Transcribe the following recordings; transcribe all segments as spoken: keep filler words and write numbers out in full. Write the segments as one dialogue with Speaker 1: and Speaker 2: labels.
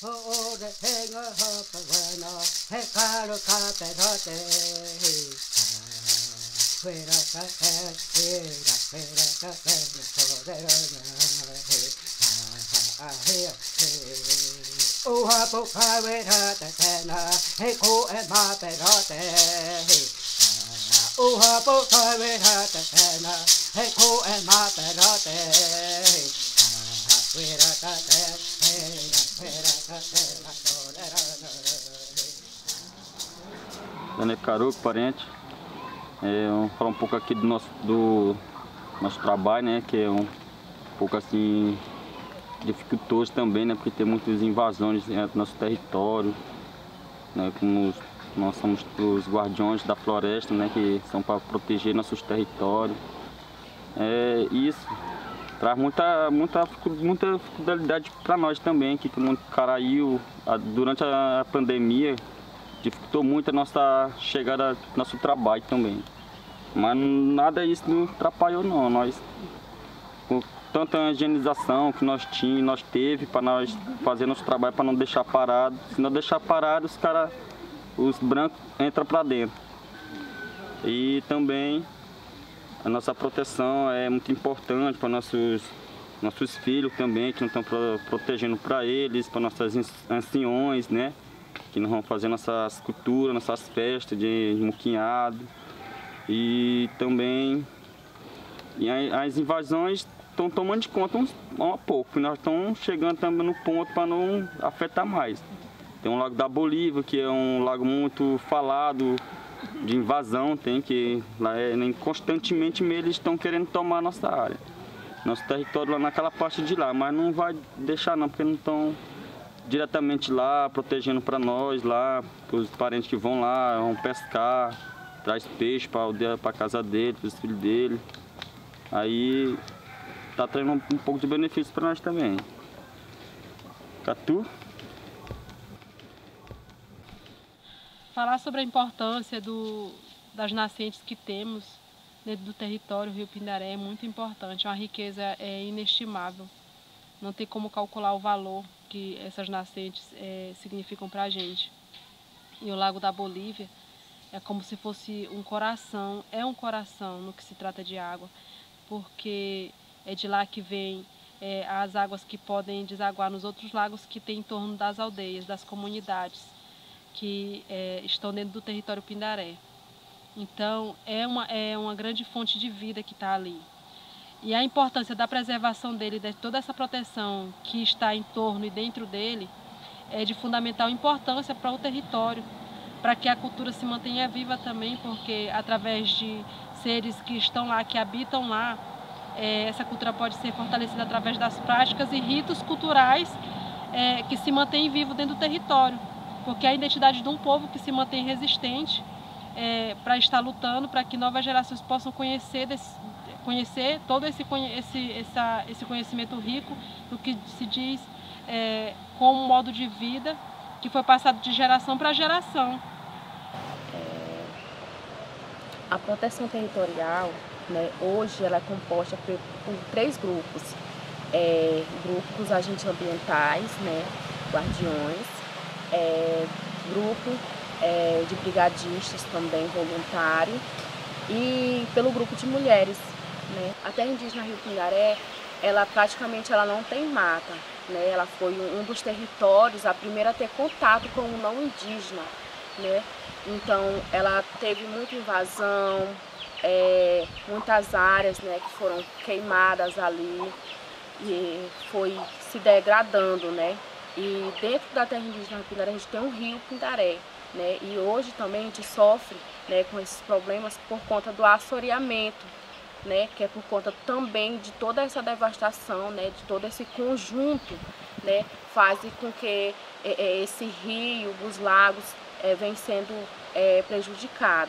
Speaker 1: Oha boka wera te tena, he ko e ma te rote. Oha boka wera te tena, he ko e ma te rote. Wera te te, wera te te,
Speaker 2: Daniel Caruco, parente. É, vamos falar um pouco aqui do nosso, do nosso trabalho, né? Que é um pouco assim dificultoso também, né? Porque tem muitas invasões no nosso território, né? Como nós somos os guardiões da floresta, né? Que são para proteger nossos territórios. É, isso traz muita, muita, muita dificuldade para nós também, que como Caraí, durante a pandemia, dificultou muito a nossa chegada ao nosso trabalho também. Mas nada disso não atrapalhou não. Nós, com tanta higienização que nós tínhamos, nós teve para nós fazer nosso trabalho, para não deixar parado. Se não deixar parado, os caras, os brancos entram para dentro. E também a nossa proteção é muito importante para nossos, nossos filhos também, que não estão protegendo para eles, para nossas anciões, né? Que nós vamos fazer nossas culturas, nossas festas de muquinhado. E também e as invasões estão tomando de conta um, um pouco. Nós estamos chegando também no ponto para não afetar mais. Tem um lago da Bolívia, que é um lago muito falado de invasão, tem que lá é, constantemente eles estão querendo tomar a nossa área. Nosso território lá naquela parte de lá, mas não vai deixar não, porque não estão diretamente lá, protegendo para nós lá, os parentes que vão lá, vão pescar, traz peixe para a casa dele, para os filhos dele. Aí tá trazendo um, um pouco de benefício para nós também. Catu?
Speaker 3: Falar sobre a importância do, das nascentes que temos dentro do território Rio Pindaré é muito importante, é uma riqueza é, inestimável. Não tem como calcular o valor que essas nascentes é, significam para a gente. E o Lago da Bolívia é como se fosse um coração, é um coração no que se trata de água, porque é de lá que vem é, as águas que podem desaguar nos outros lagos que tem em torno das aldeias, das comunidades que é, estão dentro do território Pindaré. Então é uma, é uma grande fonte de vida que está ali. E a importância da preservação dele, de toda essa proteção que está em torno e dentro dele, é de fundamental importância para o território, para que a cultura se mantenha viva também, porque através de seres que estão lá, que habitam lá, é, essa cultura pode ser fortalecida através das práticas e ritos culturais é, que se mantêm vivos dentro do território, porque é a identidade de um povo que se mantém resistente é, para estar lutando, para que novas gerações possam conhecer desse, conhecer todo esse, esse, essa, esse conhecimento rico do que se diz é, como modo de vida que foi passado de geração para geração.
Speaker 4: É, a proteção territorial, né, hoje ela é composta por, por três grupos. É, grupo dos agentes ambientais, né, guardiões, é, grupo é, de brigadistas também voluntário e pelo grupo de mulheres. Né? A terra indígena Rio Pindaré, ela praticamente ela não tem mata, né? Ela foi um dos territórios a primeira a ter contato com o não indígena, né? Então ela teve muita invasão, é, muitas áreas, né, que foram queimadas ali e foi se degradando, né? E dentro da terra indígena Rio Pindaré a gente tem um rio Pindaré, né? E hoje também a gente sofre, né, com esses problemas por conta do assoreamento, né, que é por conta também de toda essa devastação, né, de todo esse conjunto, né, faz com que é, esse rio, os lagos, é, vem sendo é, prejudicado.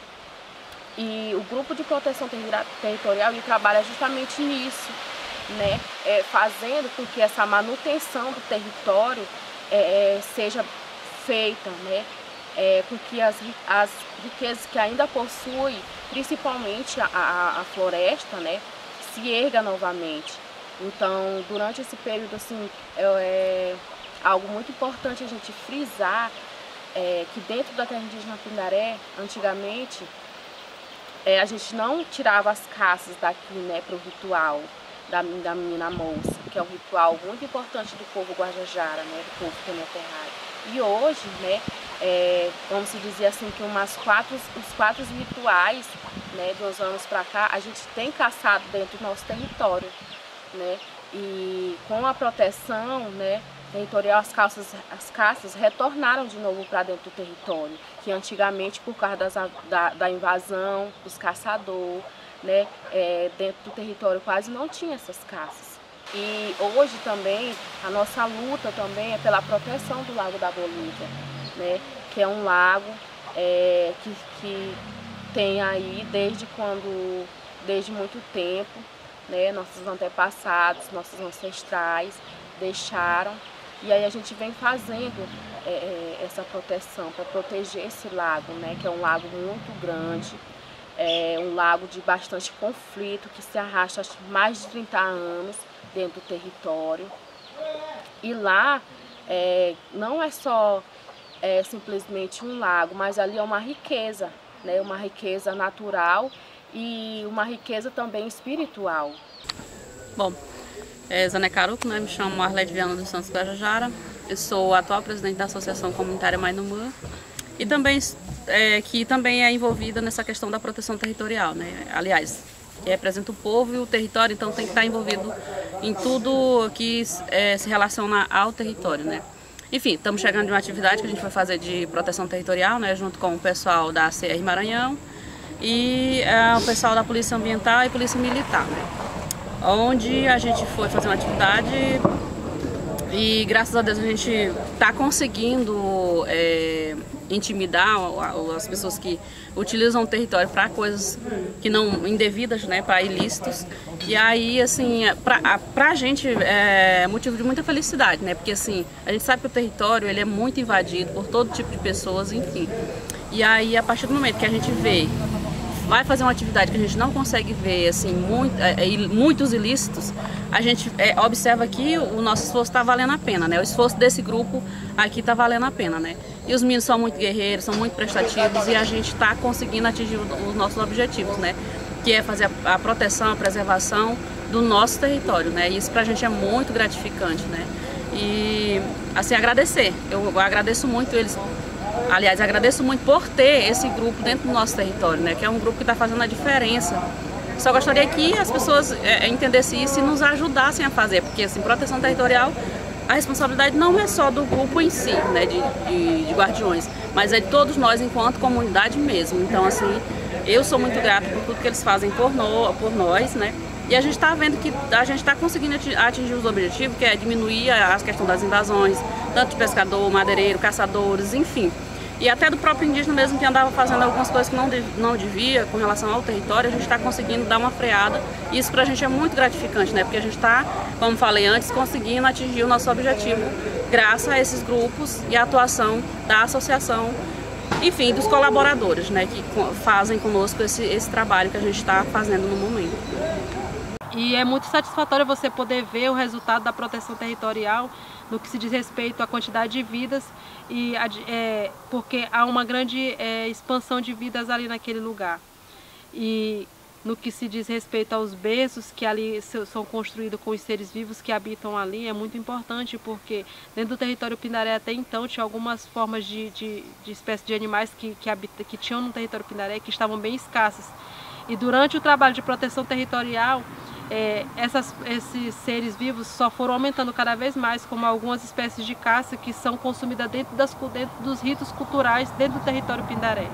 Speaker 4: E o grupo de proteção territorial ele trabalha justamente nisso, né, é, fazendo com que essa manutenção do território é, seja feita, né, é, com que as, as riquezas que ainda possui, principalmente a, a, a floresta, né, se erga novamente. Então, durante esse período, assim, é, algo muito importante a gente frisar é que dentro da terra indígena Pindaré, antigamente, é, a gente não tirava as caças daqui, né, para o ritual da, da menina moça, que é um ritual muito importante do povo Guajajara, né, do povo Quênia-Terrário. E hoje, né, é, vamos dizer assim, que umas quatro, os quatro rituais, né, dos anos para cá, a gente tem caçado dentro do nosso território, né, e com a proteção, né, territorial, as caças, as caças retornaram de novo para dentro do território, que antigamente, por causa das, da, da invasão, dos caçadores, né, é, dentro do território quase não tinha essas caças. E hoje também, a nossa luta também é pela proteção do Lago da Bolívia, né, que é um lago é, que, que tem aí desde quando, desde muito tempo, né, nossos antepassados, nossos ancestrais deixaram. E aí a gente vem fazendo é, essa proteção para proteger esse lago, né, que é um lago muito grande, é um lago de bastante conflito, que se arrasta há mais de trinta anos dentro do território. E lá é, não é só é, simplesmente um lago, mas ali é uma riqueza, né, uma riqueza natural e uma riqueza também espiritual.
Speaker 5: Bom, é Zané Caruco, né? Me chamo Arlete Viana dos Santos Guajajara. Eu sou a atual presidente da Associação Comunitária Mainumã e também é, que também é envolvida nessa questão da proteção territorial, né? Aliás, que representa o povo e o território, então tem que estar envolvido em tudo que é, se relaciona ao território, né? Enfim, estamos chegando de uma atividade que a gente vai fazer de proteção territorial, né? Junto com o pessoal da C R Maranhão e é, o pessoal da Polícia Ambiental e Polícia Militar, né? Onde a gente foi fazer uma atividade e graças a Deus a gente está conseguindo é, intimidar as pessoas que utilizam o território para coisas que não indevidas, né, para ilícitos. E aí, assim, para a gente é motivo de muita felicidade, né, porque assim, a gente sabe que o território ele é muito invadido por todo tipo de pessoas, enfim. E aí, a partir do momento que a gente vê vai fazer uma atividade que a gente não consegue ver assim, muito, é, muitos ilícitos, a gente é, observa que o nosso esforço está valendo a pena, né? O esforço desse grupo aqui está valendo a pena, né? E os meninos são muito guerreiros, são muito prestativos e a gente está conseguindo atingir os nossos objetivos, né? Que é fazer a, a proteção, a preservação do nosso território, né? E isso para a gente é muito gratificante, né? E assim, agradecer, eu, eu agradeço muito eles. Aliás, agradeço muito por ter esse grupo dentro do nosso território, né? Que é um grupo que está fazendo a diferença. Só gostaria que as pessoas é, entendessem isso e nos ajudassem a fazer, porque assim, proteção territorial, a responsabilidade não é só do grupo em si, né? De, de, de guardiões, mas é de todos nós enquanto comunidade mesmo. Então, assim, eu sou muito grata por tudo que eles fazem por, no, por nós, né? E a gente está vendo que a gente está conseguindo atingir os objetivos, que é diminuir a questão das invasões, tanto de pescador, madeireiro, caçadores, enfim. E até do próprio indígena mesmo que andava fazendo algumas coisas que não, não devia com relação ao território, a gente está conseguindo dar uma freada. E isso para a gente é muito gratificante, né? Porque a gente está, como falei antes, conseguindo atingir o nosso objetivo graças a esses grupos e a atuação da associação, enfim, dos colaboradores, né? Que fazem conosco esse, esse trabalho que a gente está fazendo no momento.
Speaker 3: E é muito satisfatório você poder ver o resultado da proteção territorial no que se diz respeito à quantidade de vidas, e é, porque há uma grande é, expansão de vidas ali naquele lugar. E no que se diz respeito aos berços que ali são construídos com os seres vivos que habitam ali, é muito importante, porque dentro do território Pindaré até então tinha algumas formas de, de, de espécies de animais que, que, habita, que tinham no território Pindaré que estavam bem escassas. E durante o trabalho de proteção territorial, É, essas, esses seres vivos só foram aumentando cada vez mais, como algumas espécies de caça que são consumidas dentro, das, dentro dos ritos culturais dentro do território Pindaré.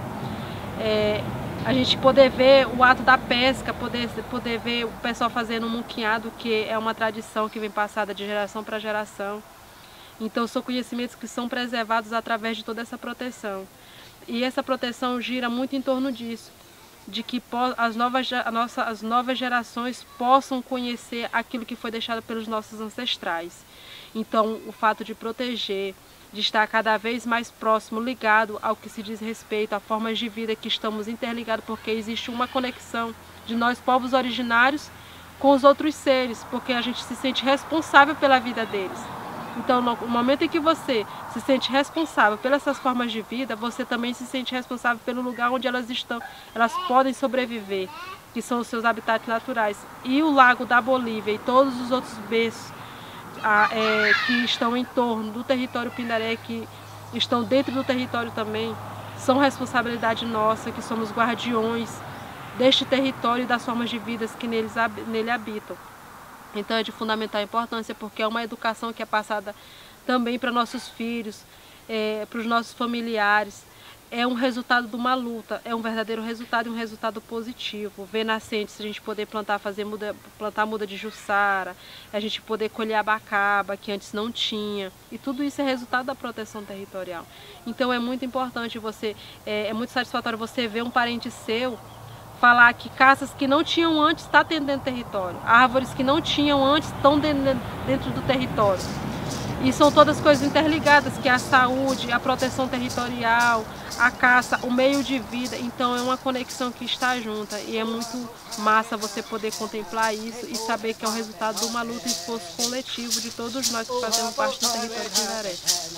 Speaker 3: É, a gente poder ver o ato da pesca, poder, poder ver o pessoal fazendo um muquinhado, que é uma tradição que vem passada de geração para geração. Então são conhecimentos que são preservados através de toda essa proteção. E essa proteção gira muito em torno disso, de que as novas, as novas gerações possam conhecer aquilo que foi deixado pelos nossos ancestrais. Então, o fato de proteger, de estar cada vez mais próximo, ligado ao que se diz respeito a formas de vida que estamos interligados, porque existe uma conexão de nós, povos originários, com os outros seres, porque a gente se sente responsável pela vida deles. Então, no momento em que você se sente responsável pelas suas formas de vida, você também se sente responsável pelo lugar onde elas estão, elas podem sobreviver, que são os seus habitats naturais. E o Lago da Bolívia e todos os outros berços a, é, que estão em torno do território Pindaré, que estão dentro do território também, são responsabilidade nossa, que somos guardiões deste território e das formas de vida que neles, nele habitam. Então é de fundamental importância, porque é uma educação que é passada também para nossos filhos, é, para os nossos familiares. É um resultado de uma luta, é um verdadeiro resultado e um resultado positivo. Ver nascentes, a gente poder plantar, fazer muda, plantar muda de jussara, a gente poder colher abacaba, que antes não tinha. E tudo isso é resultado da proteção territorial. Então é muito importante você, é, é muito satisfatório você ver um parente seu falar que caças que não tinham antes estão dentro do território, árvores que não tinham antes estão dentro do território. E são todas coisas interligadas, que é a saúde, a proteção territorial, a caça, o meio de vida. Então é uma conexão que está junta e é muito massa você poder contemplar isso e saber que é o resultado de uma luta e esforço coletivo de todos nós que fazemos parte do território Pindaré.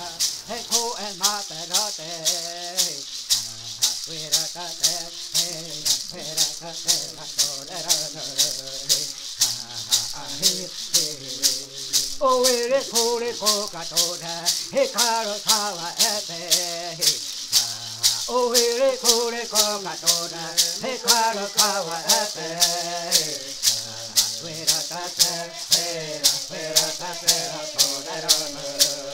Speaker 1: O ere kore koka toda he karo tawa ete O ere kore koka toda he karo tawa ete Wera tate wera wera tate toda rana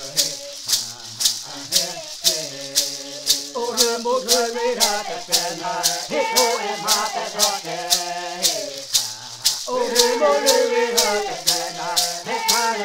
Speaker 1: O rembo wera tate na he kore mate tote O rembo wera tate na he karo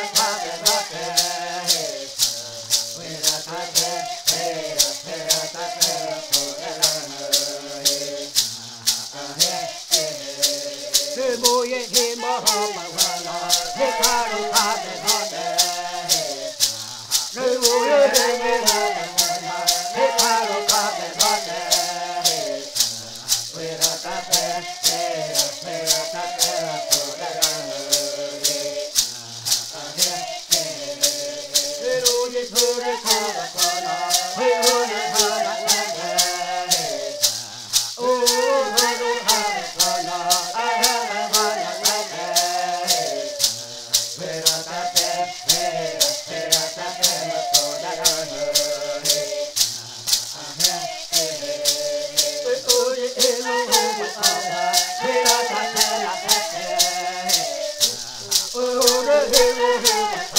Speaker 1: Oh,